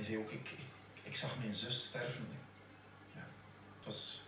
hij zei ook, ik zag mijn zus sterven. Ja, het was